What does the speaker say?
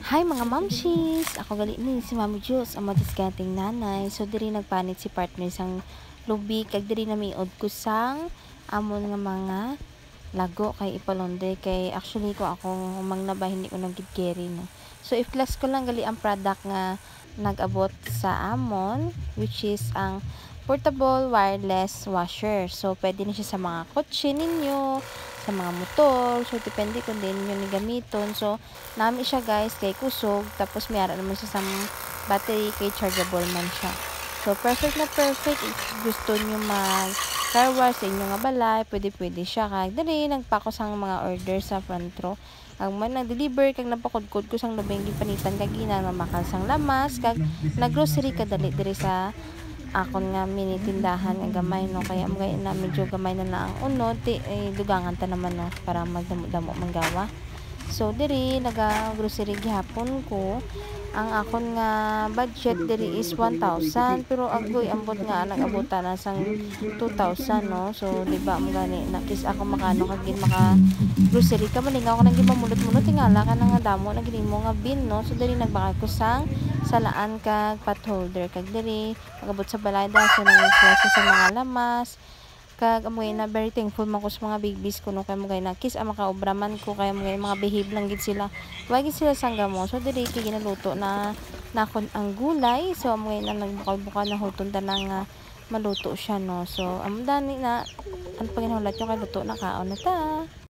Hi mga mamshis! Ako gali ni si Mami Jules, ang madiskating nanay. So diri nagpanit si partner sang lubi, kag diri na miod ko sang amon nga mga lago kay ipalonde. Kay actually ko ako mang naba hindi ko nagigeri no. So if class ko lang gali ang product nga nag-abot sa amon, which is ang portable wireless washer. So pwede na siya sa mga kotse ninyo, sa mga motor. So depende kung din ninyo ni gamiton. So nami siya guys kay kusog, tapos mayara naman siya sa battery kay chargeable man siya. So perfect na perfect if gusto nyo mag car wash sa inyo nga balay, pwede siya. Kag dali nagpako sang mga order sa front row. Ang man nag-deliver kag napakudkod ko sang labing panitan kag gina nga makal sang lamas kag naggrocery kadali diri sa akon nga mini tindahan nga gamay no, kaya mga na medyo gamay na ang unod dugangan ta naman no para magdamo-damo manggawa. So diri naga-grocery gihapon ko. Ang akon nga budget diri is 1,000 pero agoy ambot nga nag-abutan na sang 2,000 no. So di ba mo gani nakis ako makano kag maka grocery ka malingaw ko nang gimamulot-mulot tingala ka nga damo na gini mo nga bin no. So diri nagbakay ko sang salaan kag pot holder kag diri magabot sa balay so nang klase sa mga lamas kag amoy na very thankful man ko sa mga babies ko no, kay mo na kiss ang makaubraman ko kay mga behave lang gid sila, wag sila sangga mo. So diri kay ginaluto na nakon ang gulay, so amoy na nagbukal-bukal na huton ta nang maluto siya no. So amdani na ang paginahulat yung kay luto na kaon na ta.